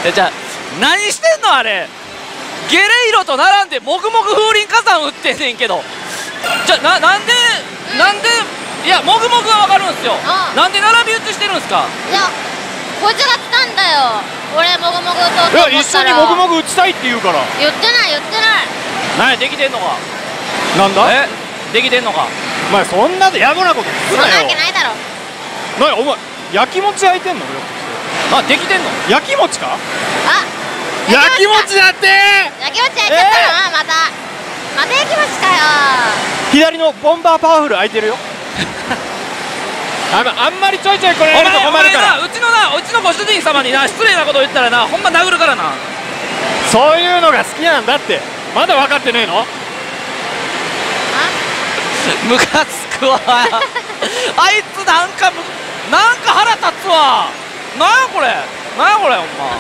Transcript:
じゃあ何してんのあれ。ゲレイロと並んでもぐもぐ風林火山打ってんねんけど。じゃあなんでいやもぐもぐはわかるんですよ。なんで並び打ちしてるんですか。 いやこいつが来たんだよ。俺もぐもぐと思ったら。 いや一緒にもぐもぐ打ちたいって言うから。 言ってない言ってない。 何やできてんのか。 なんだできてんのか。 お前そんな野暮なことすそんなわなよ。 けないだろ。 なにお前焼き餅焼いてんのよ。 あできてんの。 焼き餅か。 あ焼き餅だって焼き餅焼いちゃったの。また焼き餅かよ。 左のボンバーパワフル空いてるよ。あんまりちょいちょい来られると困るから。 うちのご主人様にな失礼なこと言ったらなほんま殴るからな。 そういうのが好きなんだって。まだ分かってねえの。 ムカつくわあいつなんか腹立つわ。なんやこれほんま